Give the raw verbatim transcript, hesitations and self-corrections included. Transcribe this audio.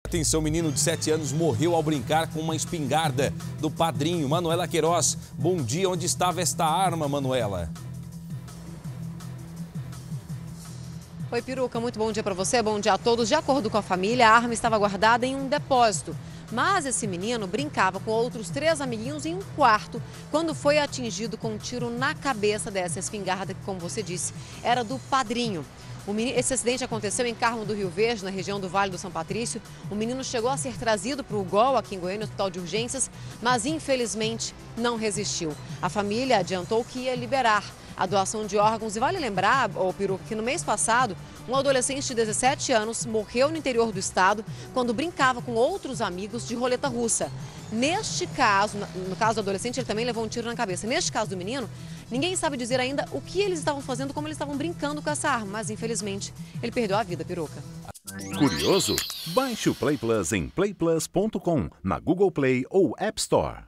Atenção, menino de sete anos morreu ao brincar com uma espingarda do padrinho. Manuela Queiroz, bom dia. Onde estava esta arma, Manuela? Oi, Peruca, muito bom dia para você, bom dia a todos. De acordo com a família, a arma estava guardada em um depósito. Mas esse menino brincava com outros três amiguinhos em um quarto quando foi atingido com um tiro na cabeça dessa espingarda que, como você disse, era do padrinho. O menino, esse acidente aconteceu em Carmo do Rio Verde, na região do Vale do São Patrício. O menino chegou a ser trazido para o U G O L, aqui em Goiânia, no Hospital de Urgências, mas infelizmente não resistiu. A família adiantou que ia liberar a doação de órgãos. E vale lembrar, ô Peru, que no mês passado, um adolescente de dezessete anos morreu no interior do estado quando brincava com outros amigos de roleta russa. Neste caso, no caso do adolescente, ele também levou um tiro na cabeça. Neste caso do menino, ninguém sabe dizer ainda o que eles estavam fazendo, como eles estavam brincando com essa arma. Mas, infelizmente, ele perdeu a vida, Peruca. Curioso? Baixe o Play Plus em play plus ponto com, na Google Play ou App Store.